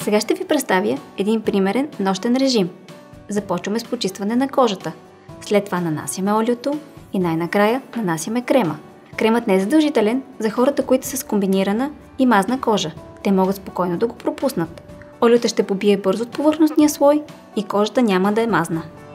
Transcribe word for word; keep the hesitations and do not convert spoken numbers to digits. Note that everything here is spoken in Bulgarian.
Сега ще ви представя един примерен нощен режим. Започваме с почистване на кожата. След това нанасяме олиото и най-накрая нанасяме крема. Кремът не е задължителен за хората, които са с комбинирана и мазна кожа. Те могат спокойно да го пропуснат. Олиото ще побие бързо от повърхностния слой и кожата няма да е мазна.